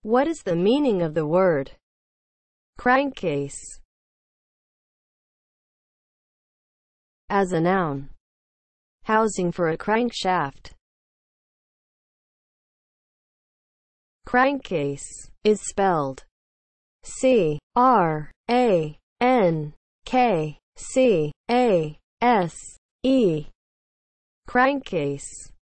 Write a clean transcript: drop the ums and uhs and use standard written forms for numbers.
What is the meaning of the word crankcase? As a noun, housing for a crankshaft. Crankcase is spelled C-R-A-N-K-C-A-S-E. Crankcase.